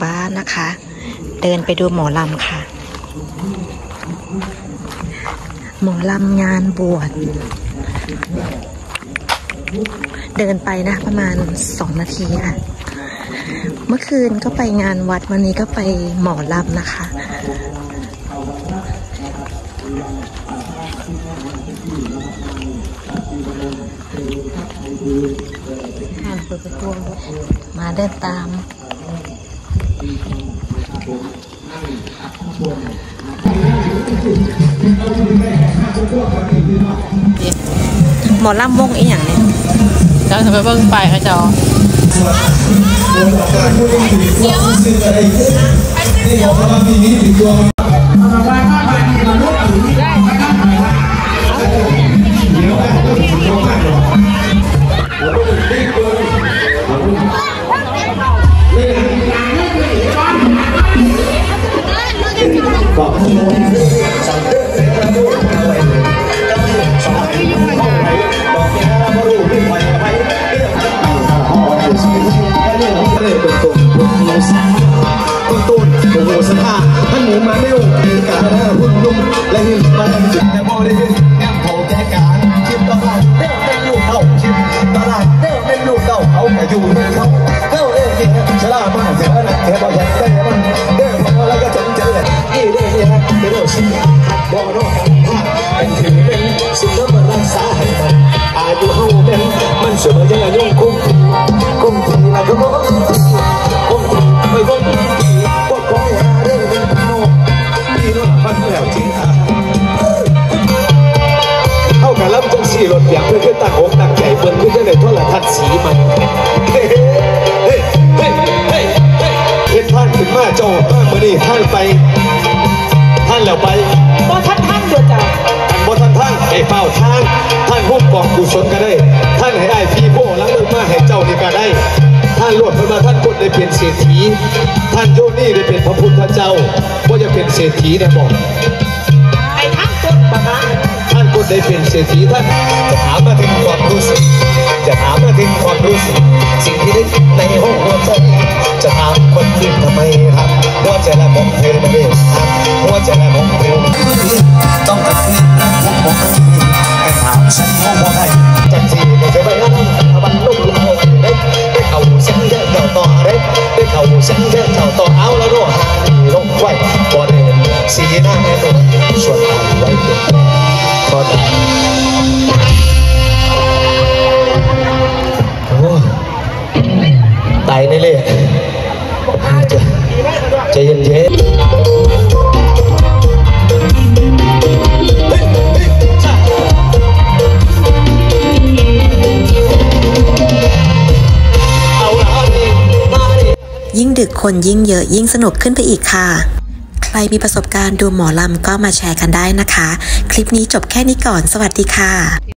บ้านนะคะ เดินไปดูหมอลำค่ะหมอลำงานบวชเดินไปนะประมาณ2 นาทีค่ะเมื่อคืนก็ไปงานวัดวันนี้ก็ไปหมอลำนะคะมาเดินตามหมอลำวงอีหยังเนี่ยเจ้าทำไปเบิ่งไปค่ะเจ้าต้นโอ้โหสภาพท่านหมูมาเร็วมีการหุ่นนุ่มและหินมาจุดแต่โมได้แง่มโผล่แก่การชิมตลาดเด้อเป็นลูกเต่าชิมตลาดเด้อเป็นลูกเต่าเขาแต่อยู่ในเขาเต่าเด้อจริงฉลาดมากเสียหนักแค่บอกอยากได้มันเด้อพอแล้วก็จงเจอนี่เด้อเนี่ยเด้อชิมบอกน้องเป็นถึงเป็นสิ่งที่มันรักษาให้มันอายุเฮาเป็นมันเสมอยังยุ่งคุ้มทีละก็บอกคุ้มทีไม่คุ้มทีปวดคอหาเรื่องเป็นโน่ดีโน่มันแล้วจริงอ่ะเข้ากับลำจังสีรถเปียกเพื่อตั้งอกตั้งใจเบิ่งเพื่อจะได้โทรทัศน์สีมันเฮ้เฮ้เฮ้เฮ้เฮ็ดท่านขึ้นมาโจ้เมื่อนี้ท่านไปท่านแล้วไปบ่ท่านเดือดจ้ะบ่ท่านให้เฝ้าทางท่านพวกกองกุศลก็ได้ท่านให้ได้พี่โบ้ล้างมือมาให้เจ้านี่ก็ได้ท่านรวดมาท่านคนได้เป็นเศรษฐีท่านโยนี่ได้เป็นพระพุทธเจ้าว่าจะเป็นเศรษฐีนะบอกไอ้ท่านกดปะคะท่านคนได้เป็นเศรษฐีท่านจะถามมาถึงความรู้สึกจะถามมาถึงความรู้สึกสิ่งที่ได้ในห้องหัวใจจะถามคนที่ทำไมครับหัวใจละของเธอไม่ได้ทำหัวใจละของเธอต้องการเงินนะผมบอกให้ถามฉันว่าไงจังสีไม่เคยไปนั่งบันลุ่มลุ่มได้เขาเส้นเจ้าต่อได้เขาเส้นเจ้าต่อเอาแล้วด้วยลงไว้บอลสีหน้าแม่นุ่มชวนทำไว้ก็ได้ตายเลยใจเย็นยิ่งดึกคนยิ่งเยอะยิ่งสนุกขึ้นไปอีกค่ะใครมีประสบการณ์ดูหมอลำก็มาแชร์กันได้นะคะคลิปนี้จบแค่นี้ก่อนสวัสดีค่ะ